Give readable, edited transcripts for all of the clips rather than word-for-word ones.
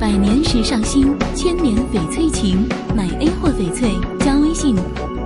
百年时尚新，千年翡翠情。买 A 货翡翠加微信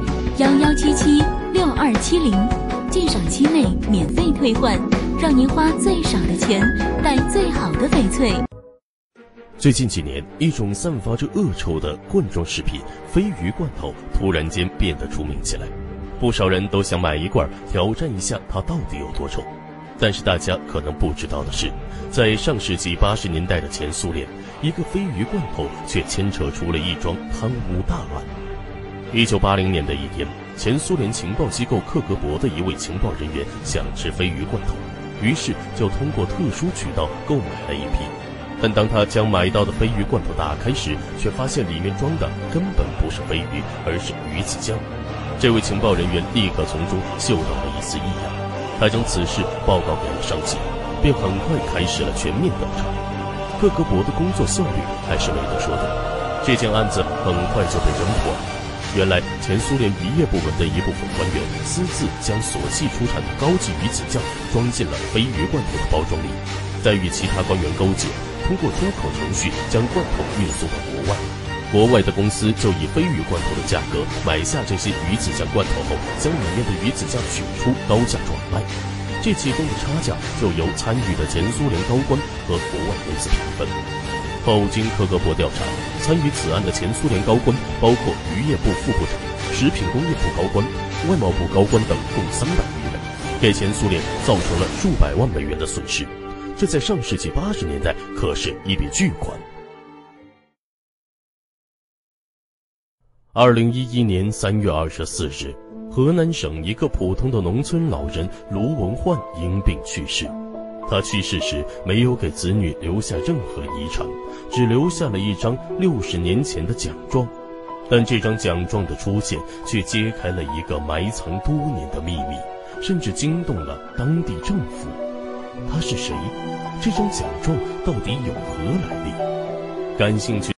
11776270，鉴赏期内免费退换，让您花最少的钱带最好的翡翠。 最近几年，一种散发着恶臭的罐装食品鲱鱼罐头突然间变得出名起来，不少人都想买一罐挑战一下它到底有多臭。但是大家可能不知道的是，在上世纪80年代的前苏联，一个鲱鱼罐头却牵扯出了一桩贪污大案。1980年的一天，前苏联情报机构克格勃的一位情报人员想吃鲱鱼罐头，于是就通过特殊渠道购买了一批。但当他将买到的鲱鱼罐头打开时，却发现里面装的根本不是鲱鱼，而是鱼子酱。这位情报人员立刻从中嗅到了一丝异样，他将此事报告给了上级，便很快开始了全面调查。克格勃的工作效率还是没得说的，这件案子很快就被侦破了。原来前苏联渔业部门的一部分官员私自将所系出产的高级鱼子酱装进了鲱鱼罐头的包装里，再与其他官员勾结，通过出口程序将罐头运送到国外。国外的公司就以鲱鱼罐头的价格买下这些鱼子酱罐头后，将里面的鱼子酱取出，高价转卖。这其中的差价就由参与的前苏联高官和国外公司平分。后经克格勃调查，参与此案的前苏联高官包括渔业部副部长、食品工业部高官、外贸部高官等共300余人，给前苏联造成了数百万美元的损失。这在上世纪80年代可是一笔巨款。2011年3月24日，河南省一个普通的农村老人卢文焕因病去世。他去世时没有给子女留下任何遗产，只留下了一张60年前的奖状。但这张奖状的出现却揭开了一个埋藏多年的秘密，甚至惊动了当地政府。他是谁？这张奖状到底有何来历？感兴趣